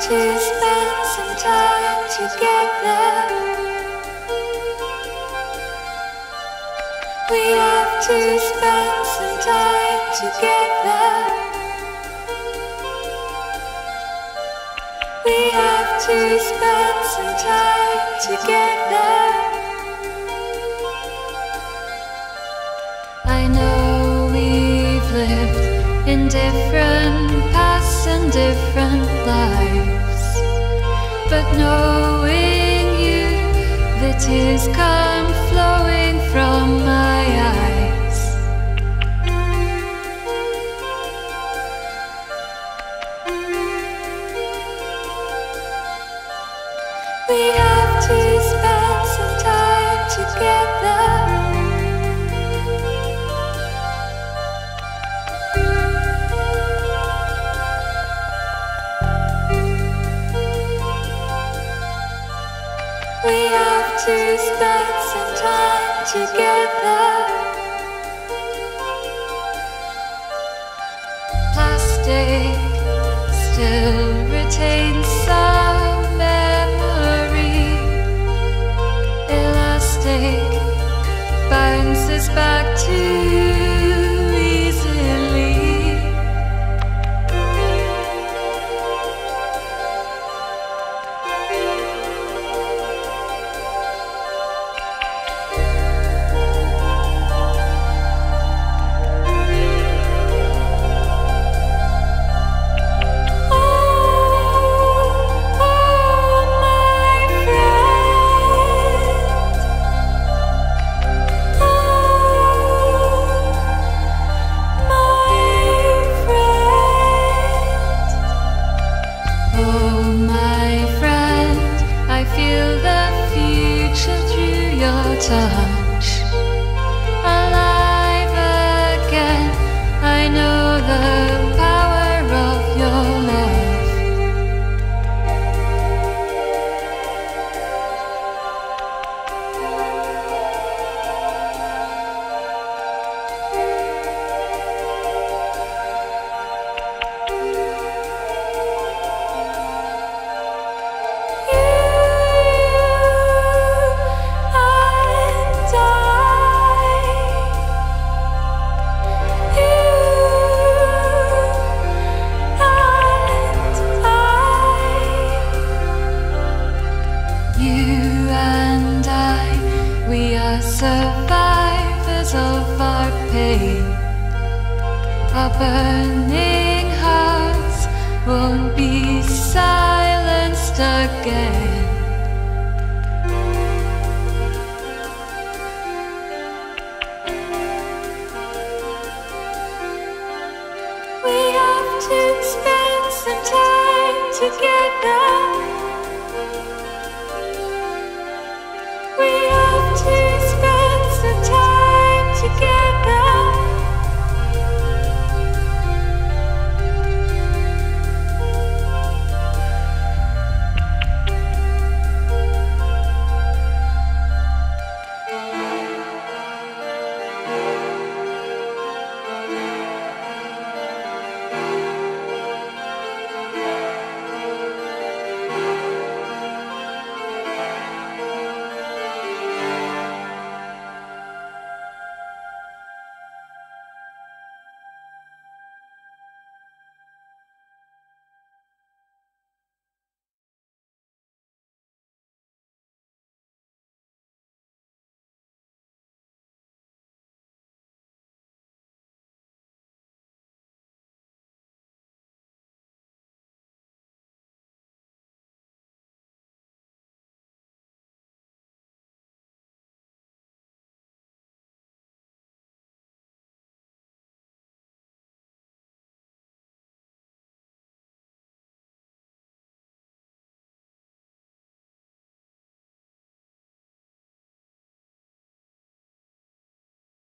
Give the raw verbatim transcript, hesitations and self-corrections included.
to spend some time together. We have to spend some time together. We have to spend some time together. I know we've lived in different paths and different lives, but knowing you, the tears come flowing from my eyes. We have to spend some time together. We have to spend some time together. Plastic still retains some memory. Elastic bounces back too easily. Touch alive again. I know the power of your love. Survivors of our pain. Our burning hearts won't be silenced again. We have to spend some time together.